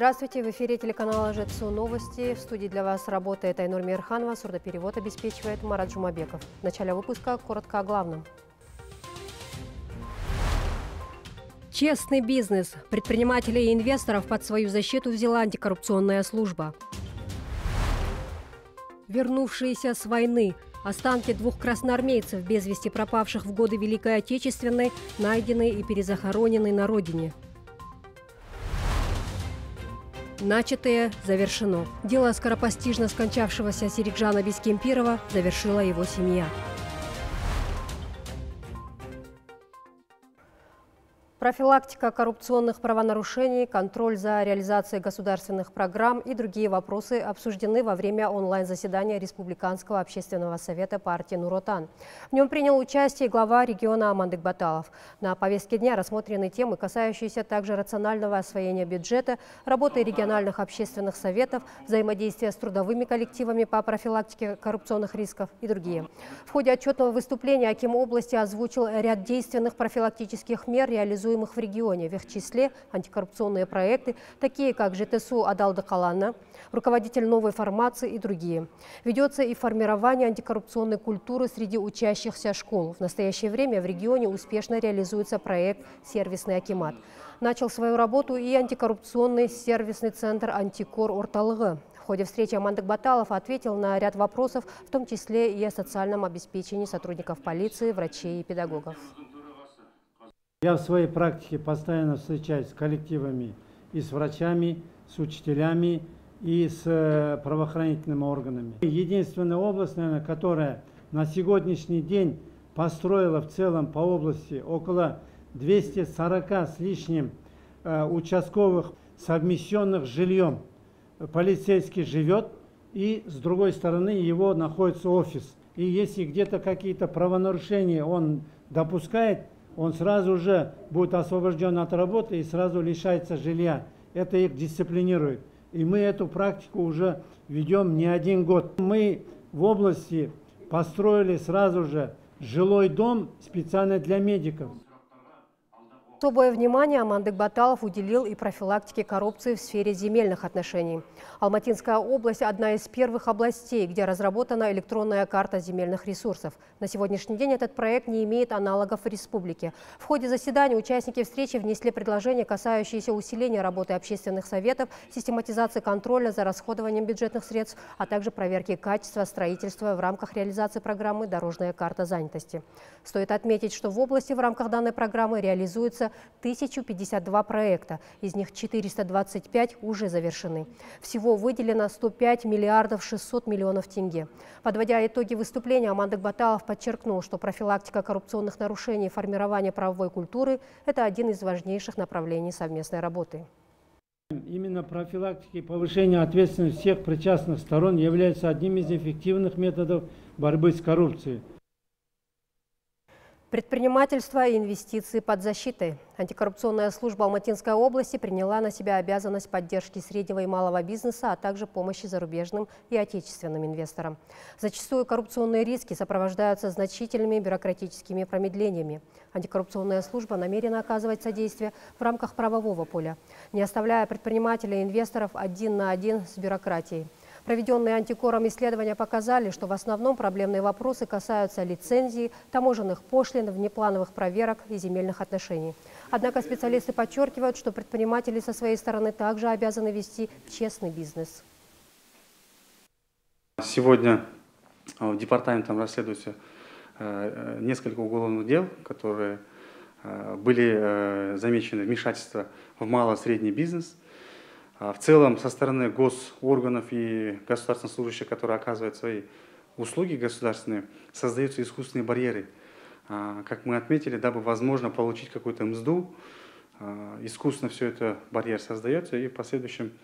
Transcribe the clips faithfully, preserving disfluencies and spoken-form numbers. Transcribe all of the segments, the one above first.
Здравствуйте, в эфире телеканала ЖЭЦУ новости. В студии для вас работает Айнур Мирханова, сурдоперевод обеспечивает Марат Жумабеков. В начале выпуска коротко о главном. Честный бизнес. Предпринимателей и инвесторов под свою защиту взяла антикоррупционная служба. Вернувшиеся с войны. Останки двух красноармейцев, без вести пропавших в годы Великой Отечественной, найдены и перезахоронены на родине. Начатое завершено. Дело скоропостижно скончавшегося Серикжана Бескемпирова завершила его семья. Профилактика коррупционных правонарушений, контроль за реализацией государственных программ и другие вопросы обсуждены во время онлайн-заседания Республиканского общественного совета партии Нур-Отан. В нем принял участие глава региона Амандык Баталов. На повестке дня рассмотрены темы, касающиеся также рационального освоения бюджета, работы региональных общественных советов, взаимодействия с трудовыми коллективами по профилактике коррупционных рисков и другие. В ходе отчетного выступления аким области озвучил ряд действенных профилактических мер, реализуемых в регионе, в их числе антикоррупционные проекты, такие как ЖТСУ Адалды Калана, руководитель новой формации и другие. Ведется и формирование антикоррупционной культуры среди учащихся школ. В настоящее время в регионе успешно реализуется проект «Сервисный акимат». Начал свою работу и антикоррупционный сервисный центр «Антикор Орталығы». В ходе встречи Амандык Баталов ответил на ряд вопросов, в том числе и о социальном обеспечении сотрудников полиции, врачей и педагогов. Я в своей практике постоянно встречаюсь с коллективами и с врачами, с учителями и с правоохранительными органами. Единственная область, наверное, которая на сегодняшний день построила в целом по области около двухсот сорока с лишним э, участковых, совмещенных с жильем. Полицейский живет, и с другой стороны его находится офис. И если где-то какие-то правонарушения он допускает, он сразу же будет освобожден от работы и сразу лишается жилья. Это их дисциплинирует. И мы эту практику уже ведем не один год. Мы в области построили сразу же жилой дом специально для медиков. Особое внимание Амандык Баталов уделил и профилактике коррупции в сфере земельных отношений. Алматинская область – одна из первых областей, где разработана электронная карта земельных ресурсов. На сегодняшний день этот проект не имеет аналогов в республике. В ходе заседания участники встречи внесли предложения, касающиеся усиления работы общественных советов, систематизации контроля за расходованием бюджетных средств, а также проверки качества строительства в рамках реализации программы «Дорожная карта занятости». Стоит отметить, что в области в рамках данной программы реализуется тысяча пятьдесят два проекта, из них четыреста двадцать пять уже завершены. Всего выделено сто пять миллиардов шестьсот миллионов тенге. Подводя итоги выступления, Амандык Баталов подчеркнул, что профилактика коррупционных нарушений и формирование правовой культуры – это один из важнейших направлений совместной работы. Именно профилактика и повышение ответственности всех причастных сторон является одним из эффективных методов борьбы с коррупцией. Предпринимательство и инвестиции под защитой. Антикоррупционная служба Алматинской области приняла на себя обязанность поддержки среднего и малого бизнеса, а также помощи зарубежным и отечественным инвесторам. Зачастую коррупционные риски сопровождаются значительными бюрократическими промедлениями. Антикоррупционная служба намерена оказывать содействие в рамках правового поля, не оставляя предпринимателей и инвесторов один на один с бюрократией. Проведенные антикором исследования показали, что в основном проблемные вопросы касаются лицензии, таможенных пошлин, внеплановых проверок и земельных отношений. Однако специалисты подчеркивают, что предприниматели со своей стороны также обязаны вести честный бизнес. Сегодня департаментом расследуется несколько уголовных дел, которые были замечены вмешательства в мало-средний бизнес. В целом, со стороны госорганов и государственных служащих, которые оказывают свои услуги государственные, создаются искусственные барьеры. Как мы отметили, дабы возможно получить какую-то мзду, искусственно все это барьер создается, и в последующем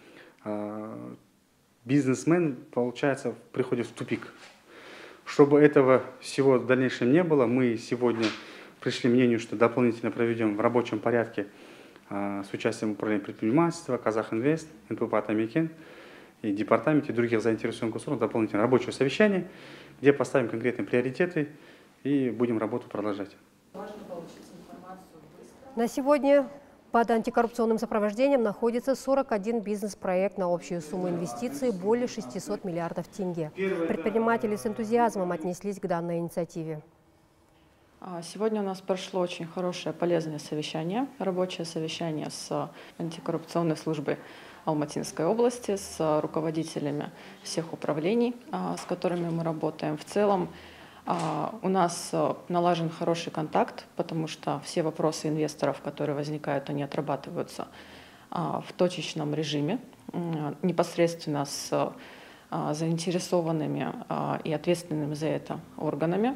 бизнесмен, получается, приходит в тупик. Чтобы этого всего в дальнейшем не было, мы сегодня пришли к мнению, что дополнительно проведем в рабочем порядке с участием управления предпринимательства, Казахинвест, эн пэ пэ Атамекен и департаменте и других заинтересованных государств дополнительное рабочее совещание, где поставим конкретные приоритеты и будем работу продолжать. На сегодня Под антикоррупционным сопровождением находится сорок один бизнес-проект на общую сумму инвестиций более шестисот миллиардов тенге. Предприниматели с энтузиазмом отнеслись к данной инициативе. Сегодня у нас прошло очень хорошее, полезное совещание, рабочее совещание с антикоррупционной службой Алматинской области, с руководителями всех управлений, с которыми мы работаем. В целом у нас налажен хороший контакт, потому что все вопросы инвесторов, которые возникают, они отрабатываются в точечном режиме, непосредственно с заинтересованными и ответственными за это органами.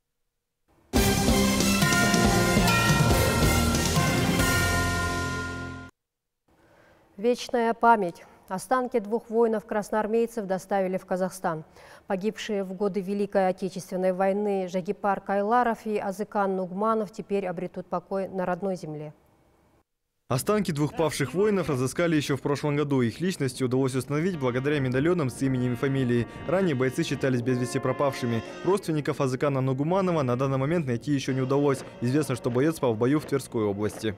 Вечная память. Останки двух воинов-красноармейцев доставили в Казахстан. Погибшие в годы Великой Отечественной войны Жагипар Кайларов и Азыкан Нугманов теперь обретут покой на родной земле. Останки двух павших воинов разыскали еще в прошлом году. Их личности удалось установить благодаря медальонам с именем и фамилией. Ранее бойцы считались без вести пропавшими. Родственников Азыкана Нугманова на данный момент найти еще не удалось. Известно, что боец пал в бою в Тверской области.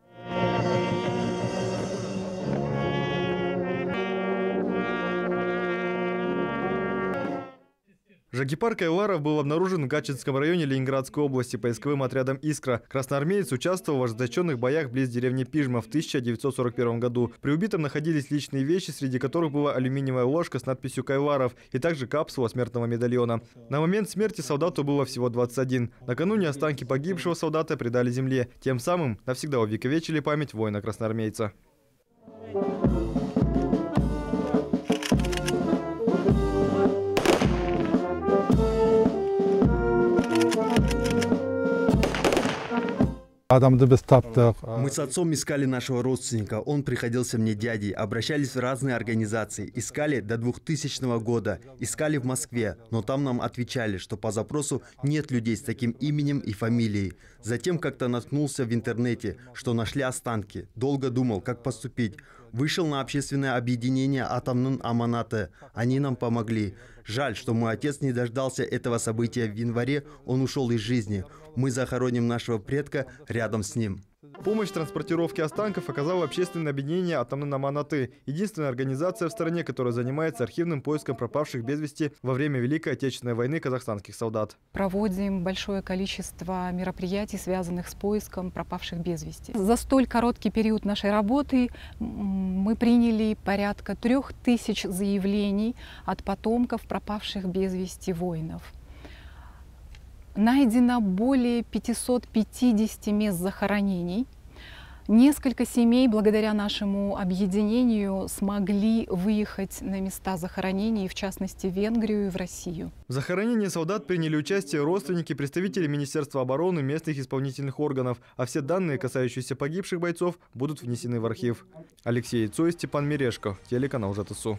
Жагипар Кайларов был обнаружен в Гатчинском районе Ленинградской области поисковым отрядом «Искра». Красноармеец участвовал в ожесточенных боях близ деревни Пижма в тысяча девятьсот сорок первом году. При убитом находились личные вещи, среди которых была алюминиевая ложка с надписью «Кайларов» и также капсула смертного медальона. На момент смерти солдату было всего двадцать один. Накануне останки погибшего солдата предали земле. Тем самым навсегда увековечили память воина-красноармейца. Мы с отцом искали нашего родственника, он приходился мне дядей, обращались в разные организации, искали до двухтысячного года, искали в Москве, но там нам отвечали, что по запросу нет людей с таким именем и фамилией. Затем как-то наткнулся в интернете, что нашли останки, долго думал, как поступить. Вышел на общественное объединение «Атамнын аманаты», они нам помогли. Жаль, что мой отец не дождался этого события в январе, он ушел из жизни. Мы захороним нашего предка рядом с ним. Помощь в транспортировке останков оказало общественное объединение «Атамнын аманаты», единственная организация в стране, которая занимается архивным поиском пропавших без вести во время Великой Отечественной войны казахстанских солдат. Проводим большое количество мероприятий, связанных с поиском пропавших без вести. За столь короткий период нашей работы мы приняли порядка трех тысяч заявлений от потомков пропавших без вести воинов. Найдено более пятисот пятидесяти мест захоронений. Несколько семей, благодаря нашему объединению, смогли выехать на места захоронений, в частности, в Венгрию и в Россию. В захоронении солдат приняли участие родственники, представители Министерства обороны, местных исполнительных органов, а все данные, касающиеся погибших бойцов, будут внесены в архив. Алексей Цой, Степан Мирешко, телеканал ЖТСУ.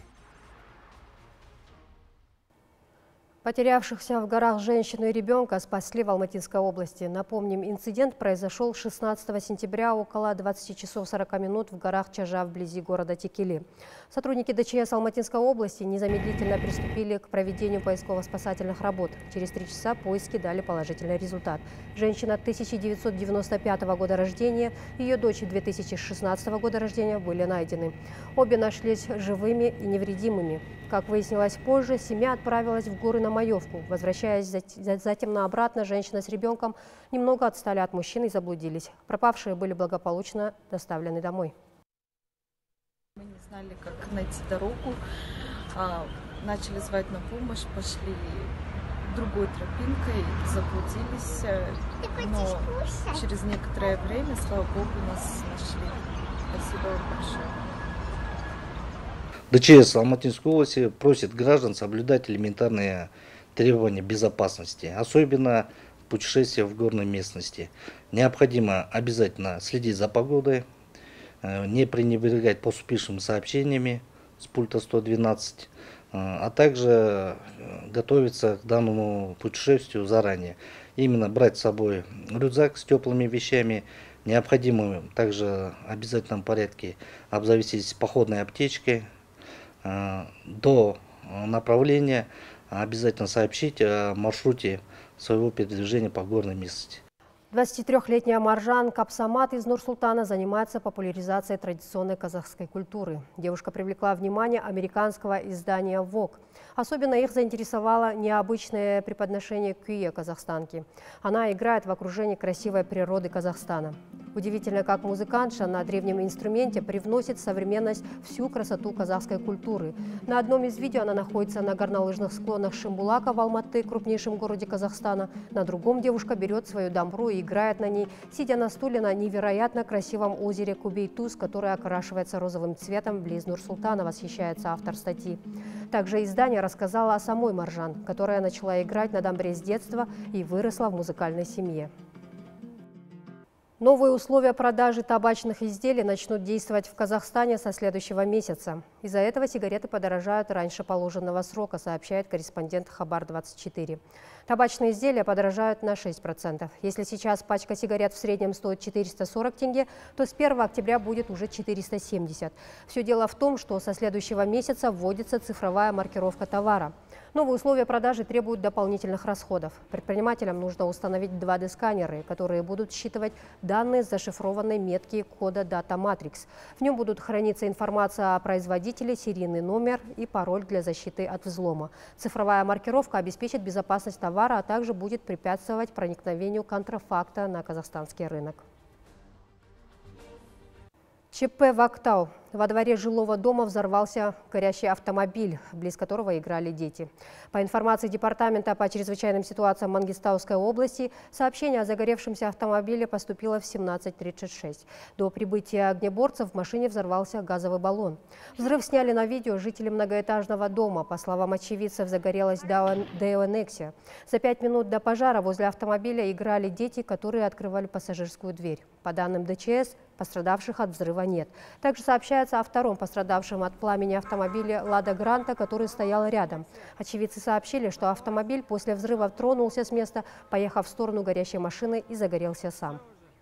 Потерявшихся в горах женщину и ребенка спасли в Алматинской области. Напомним, инцидент произошел шестнадцатого сентября около двадцати часов сорока минут в горах Чажа вблизи города Текели. Сотрудники ДЧС Алматинской области незамедлительно приступили к проведению поисково-спасательных работ. Через три часа поиски дали положительный результат. Женщина тысяча девятьсот девяносто пятого года рождения и ее дочь две тысячи шестнадцатого года рождения были найдены. Обе нашлись живыми и невредимыми. Как выяснилось позже, семья отправилась в горы на Маевку. Возвращаясь затем на обратно, женщина с ребенком немного отстали от мужчины и заблудились. Пропавшие были благополучно доставлены домой. Мы не знали, как найти дорогу. Начали звать на помощь, пошли другой тропинкой, заблудились. Но через некоторое время, слава богу, нас нашли. Спасибо вам большое. ДЧС Алматинской области просит граждан соблюдать элементарные требования безопасности, особенно путешествия в горной местности. Необходимо обязательно следить за погодой, не пренебрегать поступившими сообщениями с пульта сто двенадцать, а также готовиться к данному путешествию заранее. Именно брать с собой рюкзак с теплыми вещами. Необходимо также в обязательном порядке обзавестись походной аптечкой. До направления обязательно сообщить о маршруте своего передвижения по горной местности. двадцатитрёхлетняя Маржан Капсамат из Нур-Султана занимается популяризацией традиционной казахской культуры. Девушка привлекла внимание американского издания «Вог». Особенно их заинтересовало необычное преподношение күйе казахстанки. Она играет в окружении красивой природы Казахстана. Удивительно, как музыкантша на древнем инструменте привносит в современность всю красоту казахской культуры. На одном из видео она находится на горнолыжных склонах Шимбулака в Алматы, крупнейшем городе Казахстана. На другом девушка берет свою дамбру и играет на ней, сидя на стуле на невероятно красивом озере Кубейтуз, которое окрашивается розовым цветом близ Нур-Султана, восхищается автор статьи. Также издание рассказало о самой Маржан, которая начала играть на дамбре с детства и выросла в музыкальной семье. Новые условия продажи табачных изделий начнут действовать в Казахстане со следующего месяца. Из-за этого сигареты подорожают раньше положенного срока, сообщает корреспондент Хабар двадцать четыре. Табачные изделия подорожают на шесть процентов. Если сейчас пачка сигарет в среднем стоит четыреста сорок тенге, то с первого октября будет уже четыреста семьдесят. Все дело в том, что со следующего месяца вводится цифровая маркировка товара. Новые условия продажи требуют дополнительных расходов. Предпринимателям нужно установить два дэ сканеры, которые будут считывать данные с зашифрованной метки кода Data Matrix. В нем будут храниться информация о производителе, серийный номер и пароль для защиты от взлома. Цифровая маркировка обеспечит безопасность товара, а также будет препятствовать проникновению контрафакта на казахстанский рынок. ЧП в Актау. Во дворе жилого дома взорвался горящий автомобиль, близ которого играли дети. По информации Департамента по чрезвычайным ситуациям Мангистауской области, сообщение о загоревшемся автомобиле поступило в семнадцать тридцать шесть. До прибытия огнеборцев в машине взорвался газовый баллон. Взрыв сняли на видео жители многоэтажного дома. По словам очевидцев, загорелась Део Нексия. За пять минут до пожара возле автомобиля играли дети, которые открывали пассажирскую дверь. По данным дэ че эс, пострадавших от взрыва нет. Также сообщается о втором пострадавшем от пламени автомобиле «Лада Гранта», который стоял рядом. Очевидцы сообщили, что автомобиль после взрыва тронулся с места, поехав в сторону горящей машины, и загорелся сам.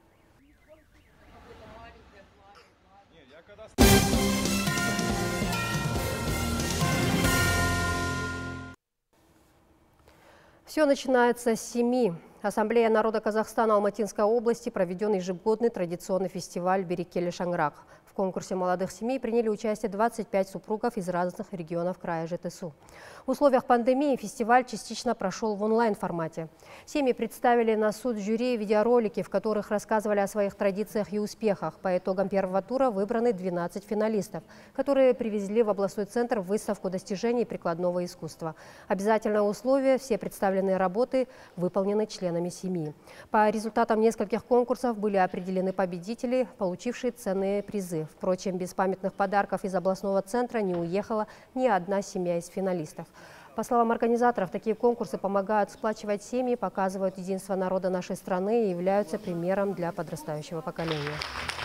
Все начинается с семи. Ассамблея народа Казахстана Алматинской области проведен ежегодный традиционный фестиваль «Берекелі Шаңырақ». В конкурсе молодых семей приняли участие двадцать пять супругов из разных регионов края Жетысу. В условиях пандемии фестиваль частично прошел в онлайн-формате. Семьи представили на суд жюри видеоролики, в которых рассказывали о своих традициях и успехах. По итогам первого тура выбраны двенадцать финалистов, которые привезли в областной центр выставку достижений прикладного искусства. Обязательное условие – все представленные работы выполнены членами семьи. По результатам нескольких конкурсов были определены победители, получившие ценные призы. Впрочем, без памятных подарков из областного центра не уехала ни одна семья из финалистов. По словам организаторов, такие конкурсы помогают сплачивать семьи, показывают единство народа нашей страны и являются примером для подрастающего поколения.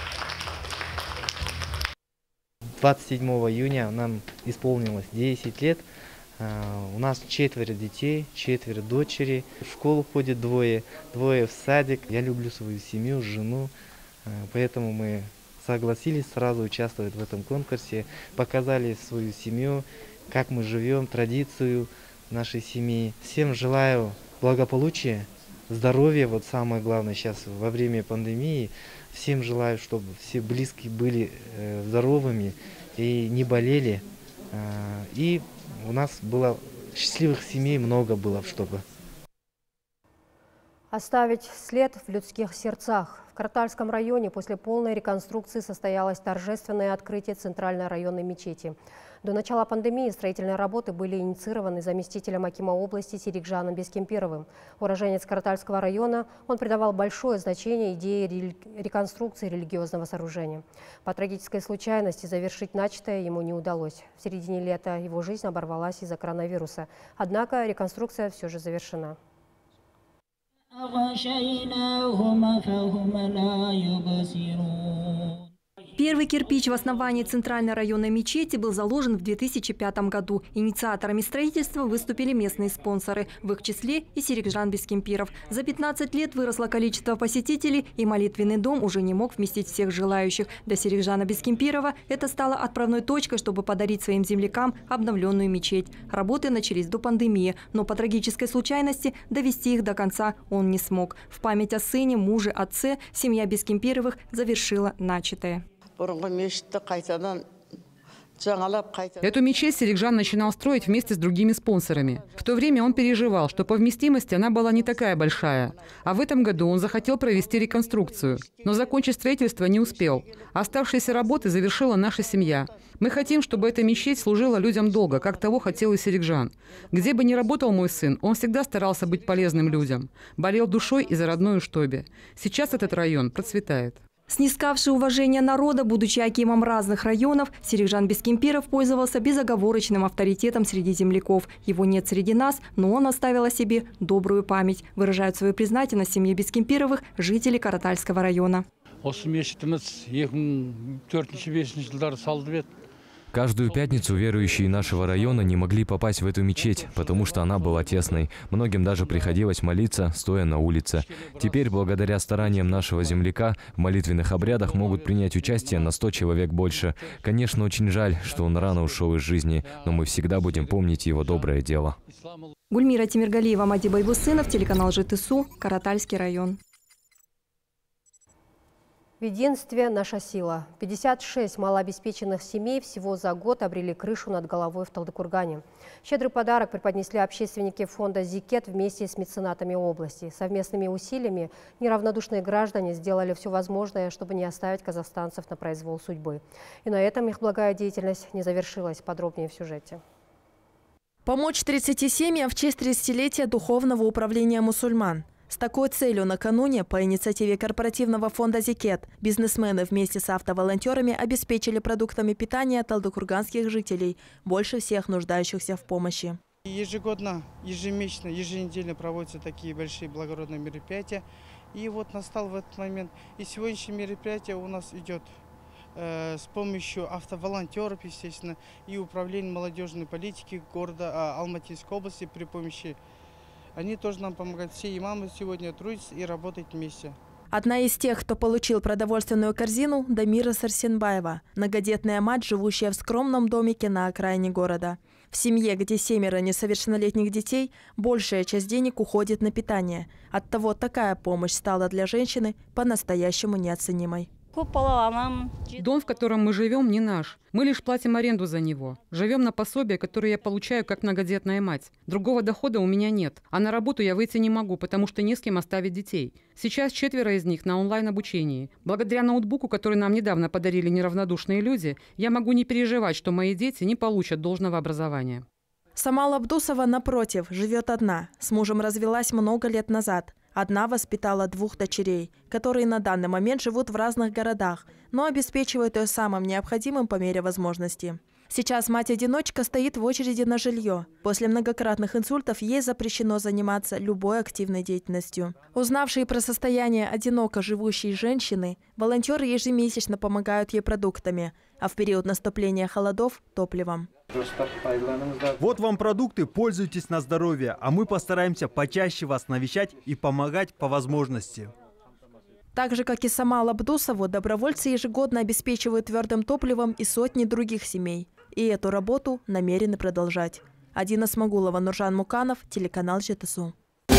двадцать седьмого июня нам исполнилось десять лет. У нас четверо детей, четверо дочери. В школу ходит двое, двое в садик. Я люблю свою семью, жену, поэтому мы согласились сразу участвовать в этом конкурсе. Показали свою семью, как мы живем, традицию нашей семьи. Всем желаю благополучия, здоровья, вот самое главное сейчас во время пандемии. Всем желаю, чтобы все близкие были здоровыми и не болели. И у нас было счастливых семей, много было, чтобы. Оставить след в людских сердцах. В Картальском районе после полной реконструкции состоялось торжественное открытие центральной районной мечети. До начала пандемии строительные работы были инициированы заместителем акима области Серикжаном Бескемпировым. Уроженец Картальского района, он придавал большое значение идее реконструкции религиозного сооружения. По трагической случайности завершить начатое ему не удалось. В середине лета его жизнь оборвалась из-за коронавируса. Однако реконструкция все же завершена. Первый кирпич в основании центральной районной мечети был заложен в две тысячи пятом году. Инициаторами строительства выступили местные спонсоры, в их числе и Серикжан Бескимпиров. За пятнадцать лет выросло количество посетителей, и молитвенный дом уже не мог вместить всех желающих. Для Серикжана Бескимпирова это стало отправной точкой, чтобы подарить своим землякам обновленную мечеть. Работы начались до пандемии, но по трагической случайности довести их до конца он не смог. В память о сыне, муже, отце семья Бескимпировых завершила начатое. Эту мечеть Серикжан начинал строить вместе с другими спонсорами. В то время он переживал, что по вместимости она была не такая большая. А в этом году он захотел провести реконструкцию. Но закончить строительство не успел. Оставшиеся работы завершила наша семья. Мы хотим, чтобы эта мечеть служила людям долго, как того хотел и Серикжан. Где бы ни работал мой сын, он всегда старался быть полезным людям. Болел душой и за родную Уштобе. Сейчас этот район процветает. Снискавший уважение народа, будучи акимом разных районов, Серикжан Бескимпиров пользовался безоговорочным авторитетом среди земляков. Его нет среди нас, но он оставил о себе добрую память. Выражают свою признательность семье Бескимпировых жители Каратальского района. Каждую пятницу верующие нашего района не могли попасть в эту мечеть, потому что она была тесной. Многим даже приходилось молиться, стоя на улице. Теперь, благодаря стараниям нашего земляка, в молитвенных обрядах могут принять участие на сто человек больше. Конечно, очень жаль, что он рано ушел из жизни, но мы всегда будем помнить его доброе дело. Гульмира Тимиргалиева, Мади Байбусынов, телеканал ЖТСУ, Каратальский район. В единстве наша сила. пятьдесят шесть малообеспеченных семей всего за год обрели крышу над головой в Талдыкургане. Щедрый подарок преподнесли общественники фонда «Зикет» вместе с меценатами области. Совместными усилиями неравнодушные граждане сделали все возможное, чтобы не оставить казахстанцев на произвол судьбы. И на этом их благая деятельность не завершилась. Подробнее в сюжете. Помочь тридцати семьям в честь тридцатилетия Духовного управления мусульман. С такой целью накануне по инициативе корпоративного фонда «Зикет» бизнесмены вместе с автоволонтерами обеспечили продуктами питания талдыкурганских жителей, больше всех нуждающихся в помощи. Ежегодно, ежемесячно, еженедельно проводятся такие большие благородные мероприятия. И вот настал в этот момент. И сегодняшнее мероприятие у нас идет э, с помощью автоволонтеров, естественно, и управления молодежной политики города э, Алматинской области при помощи. Они тоже нам помогают. Все имамы сегодня трудятся и работают вместе. Одна из тех, кто получил продовольственную корзину – Дамира Сарсенбаева, многодетная мать, живущая в скромном домике на окраине города. В семье, где семеро несовершеннолетних детей, большая часть денег уходит на питание. Оттого такая помощь стала для женщины по-настоящему неоценимой. Дом, в котором мы живем, не наш. Мы лишь платим аренду за него. Живем на пособие, которое я получаю как многодетная мать. Другого дохода у меня нет. А на работу я выйти не могу, потому что не с кем оставить детей. Сейчас четверо из них на онлайн-обучении. Благодаря ноутбуку, который нам недавно подарили неравнодушные люди, я могу не переживать, что мои дети не получат должного образования. Самал Абдусова, напротив, живет одна. С мужем развелась много лет назад. Одна воспитала двух дочерей, которые на данный момент живут в разных городах, но обеспечивают ее самым необходимым по мере возможности. Сейчас мать-одиночка стоит в очереди на жилье. После многократных инсультов ей запрещено заниматься любой активной деятельностью. Узнавшие про состояние одиноко живущей женщины, волонтеры ежемесячно помогают ей продуктами, а в период наступления холодов – топливом. Вот вам продукты, пользуйтесь на здоровье, а мы постараемся почаще вас навещать и помогать по возможности. Так же, как и Самал Абдусову, добровольцы ежегодно обеспечивают твердым топливом и сотни других семей. И эту работу намерены продолжать. Адина Смагулова, Нуржан Муканов, телеканал ЖТСУ.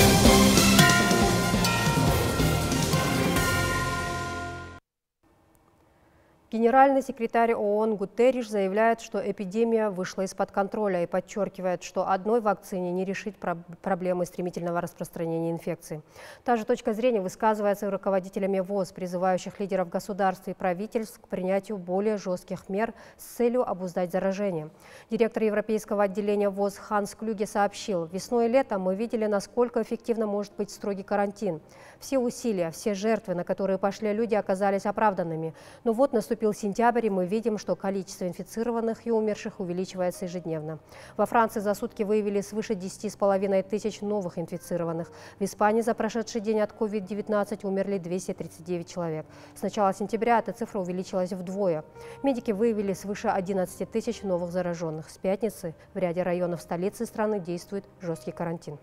Генеральный секретарь ООН Гутерриш заявляет, что эпидемия вышла из-под контроля и подчеркивает, что одной вакцине не решить проблемы стремительного распространения инфекции. Та же точка зрения высказывается и руководителями ВОЗ, призывающих лидеров государств и правительств к принятию более жестких мер с целью обуздать заражение. Директор европейского отделения ВОЗ Ханс Клюге сообщил, весной и летом мы видели, насколько эффективно может быть строгий карантин. Все усилия, все жертвы, на которые пошли люди, оказались оправданными. Но вот наступил Наступил сентябрь, и мы видим, что количество инфицированных и умерших увеличивается ежедневно. Во Франции за сутки выявили свыше десяти с половиной тысяч новых инфицированных. В Испании за прошедший день от ковид девятнадцать умерли двести тридцать девять человек. С начала сентября эта цифра увеличилась вдвое. Медики выявили свыше одиннадцати тысяч новых зараженных. С пятницы в ряде районов столицы страны действует жесткий карантин.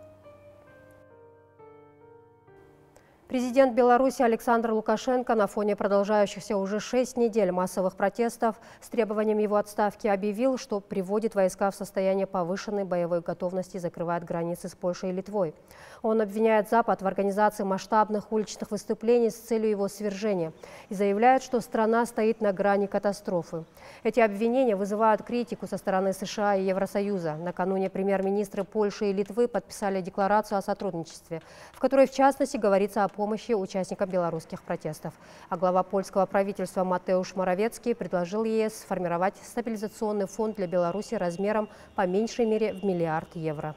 Президент Беларуси Александр Лукашенко на фоне продолжающихся уже шесть недель массовых протестов с требованием его отставки объявил, что приводит войска в состояние повышенной боевой готовности и закрывает границы с Польшей и Литвой. Он обвиняет Запад в организации масштабных уличных выступлений с целью его свержения и заявляет, что страна стоит на грани катастрофы. Эти обвинения вызывают критику со стороны США и Евросоюза. Накануне премьер-министры Польши и Литвы подписали декларацию о сотрудничестве, в которой в частности говорится о помощи участникам белорусских протестов. А глава польского правительства Матеуш Моровецкий предложил ЕС сформировать стабилизационный фонд для Беларуси размером по меньшей мере в миллиард евро.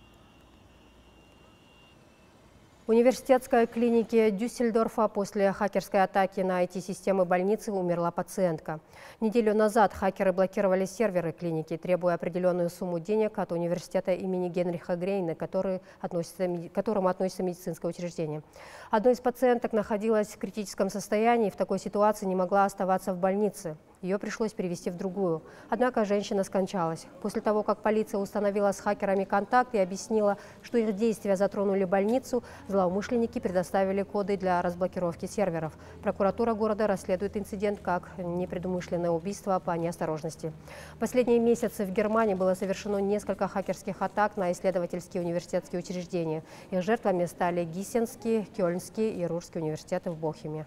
В университетской клинике Дюссельдорфа после хакерской атаки на ай ти-системы больницы умерла пациентка. Неделю назад хакеры блокировали серверы клиники, требуя определенную сумму денег от университета имени Генриха Грейна, который относится, к которому относится медицинское учреждение. Одна из пациенток находилась в критическом состоянии и в такой ситуации не могла оставаться в больнице. Ее пришлось перевести в другую. Однако женщина скончалась. После того, как полиция установила с хакерами контакт и объяснила, что их действия затронули больницу, злоумышленники предоставили коды для разблокировки серверов. Прокуратура города расследует инцидент как непредумышленное убийство по неосторожности. В последние месяцы в Германии было совершено несколько хакерских атак на исследовательские университетские учреждения. Их жертвами стали Гиссенский, Кёльнский и Рурский университеты в Бохуме.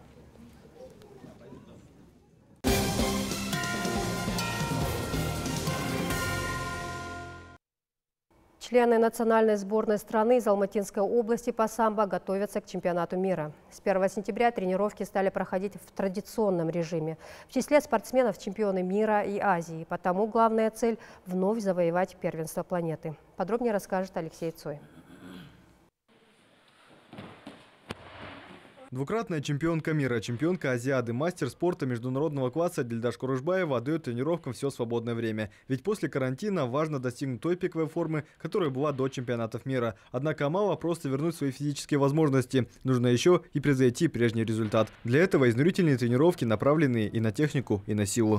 Члены национальной сборной страны из Алматинской области по самбо готовятся к чемпионату мира. С первого сентября тренировки стали проходить в традиционном режиме. В числе спортсменов чемпионы мира и Азии. Потому главная цель – вновь завоевать первенство планеты. Подробнее расскажет Алексей Цой. Двукратная чемпионка мира, чемпионка Азиады, мастер спорта международного класса Дильдаш Курышбаева отдает тренировкам все свободное время. Ведь после карантина важно достигнуть той пиковой формы, которая была до чемпионатов мира. Однако мало просто вернуть свои физические возможности. Нужно еще и превзойти прежний результат. Для этого изнурительные тренировки направлены и на технику, и на силу.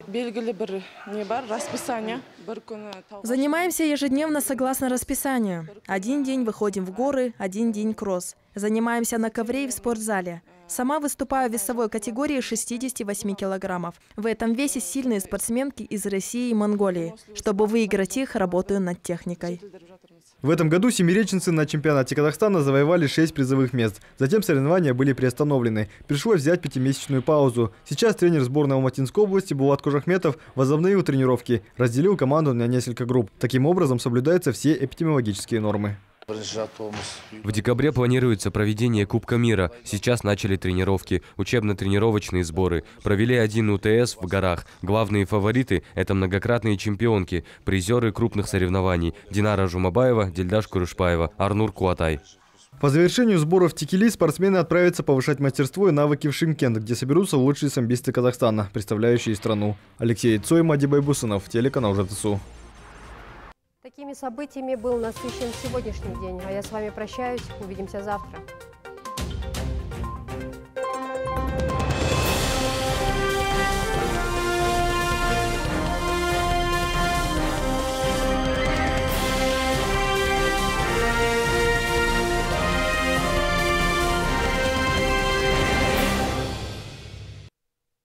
Занимаемся ежедневно согласно расписанию. Один день выходим в горы, один день кросс. Занимаемся на ковре и в спортзале. Сама выступаю в весовой категории шестидесяти восьми килограммов. В этом весе сильные спортсменки из России и Монголии. Чтобы выиграть их, работаю над техникой. В этом году семиреченцы на чемпионате Казахстана завоевали шесть призовых мест. Затем соревнования были приостановлены. Пришлось взять пятимесячную паузу. Сейчас тренер сборной Алматинской области Булат Кожахметов возобновил тренировки, разделил команду на несколько групп. Таким образом соблюдаются все эпидемиологические нормы. В декабре планируется проведение Кубка мира. Сейчас начали тренировки, учебно-тренировочные сборы. Провели один У Тэ Эс в горах. Главные фавориты – это многократные чемпионки, призеры крупных соревнований – Динара Жумабаева, Дильдаш Курышбаева, Арнур Куатай. По завершению сборов в Текели спортсмены отправятся повышать мастерство и навыки в Шымкент, где соберутся лучшие самбисты Казахстана, представляющие страну. Алексей Цой, Мади Байбусынов, телеканал ЖТСУ. Такими событиями был насыщен сегодняшний день. А я с вами прощаюсь. Увидимся завтра.